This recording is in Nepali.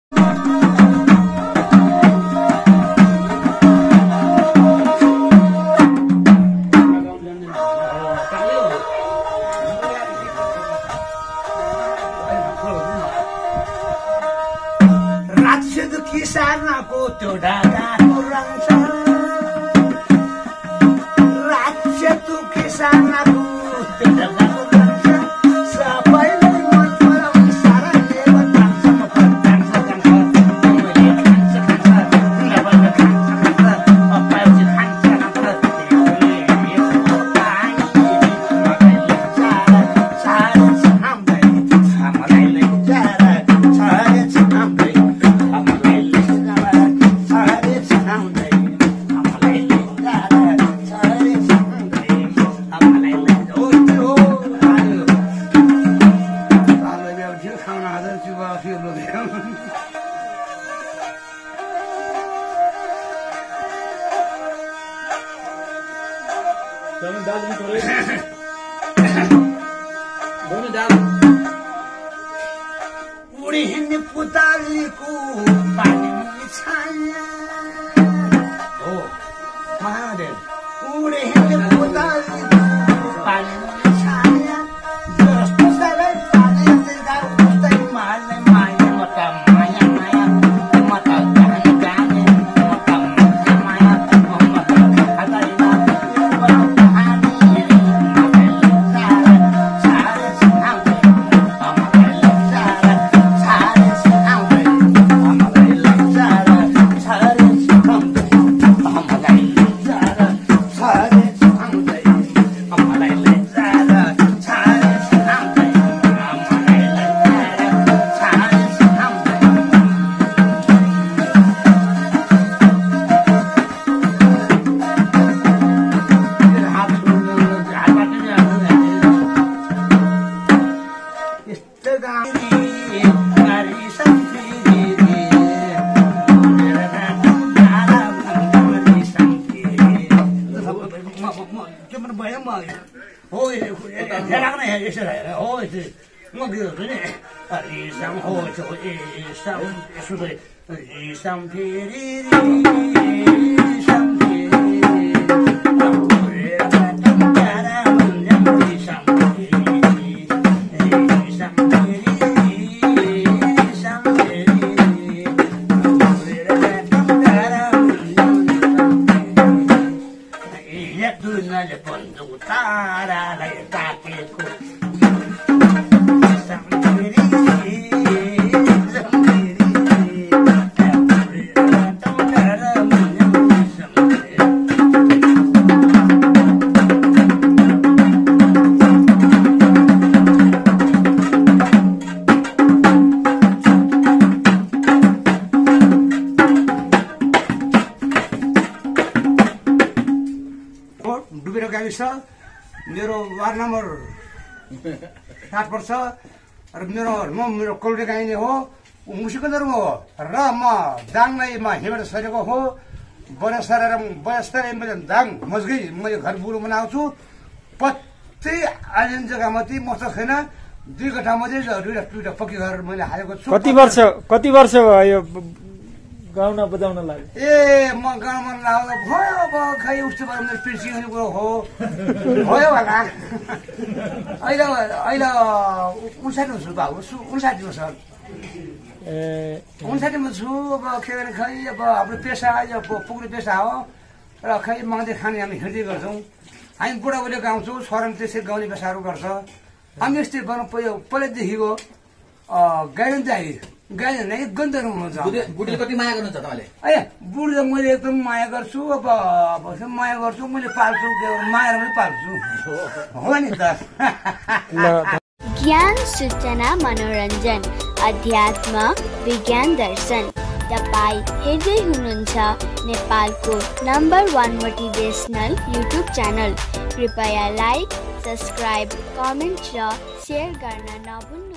किसानको त्यो ढाकाको रङ छ राक्षसको किसानको त्यो ढाकाको रङ छ सबैले मन पराउने सारा लेबर खान्छ मफत खान्छ मैले खान्छ लेबर खान्छ अपाइजी खान्छ उडी हिँड्ने पुतालीको पानी छाया हो महादेव उडी हिँड्ने पुतालीको पानी छाया जस्तो सबै पानी उस्तै मार्ने माया मता माया माया मता गाने गाने मता माया मता खाँदैमा मेरो वार्ड नम्बर 7 पर्छ र मेरो कौडे गाइने हो मुसिकन्दर हो र म दाङमा हिँडेर सरेको हो बयस्तर दाङ मजगी मैले घर बुढो बनाउँछु प्रत्येक आइलेन्ड जग्गामा चाहिँ मस्त छैन 2 गठामा चाहिँ दुईटा पक्की घर मैले हालेको छु। कति वर्ष भयो गाउन बजाउन लाग्यो? म गाउँमा लाग्दा भयो अब खै उस्तो भएर मेरो पेन्सिङ कुरो हो भयो होला अहिले 59 छु बाबु 59 मा सर 59 मा छु। अब के भने खै अब हाम्रो पेसा पुग्ने पेसा हो र खै माग्दै खाने हामी हिँड्दै गर्छौँ। हामी बुढाबुढी गाउँछौँ छोराले त्यसै गाउने पेसाहरू गर्छ। हामी यस्तै पहिल्यैदेखिको गाइरहन्छ गाई नै गन्ध हुनुहुन्छ। बुढीले कति माया गर्नुहुन्छ तपाईँले? बुढीले मैले एकदम माया गर्छु। अब माया गर्छु मैले पाल्छु माया पनि पाल्छु हो नि त। ज्ञान सूचना मनोरञ्जन अध्यात्म विज्ञान दर्शन तपाईँ हेर्दै हुनुहुन्छ नेपालको नम्बर 1 मोटिभेसनल युट्युब च्यानल। कृपया लाइक सब्सक्राइब कमेन्ट र सेयर गर्न नभुल्नु।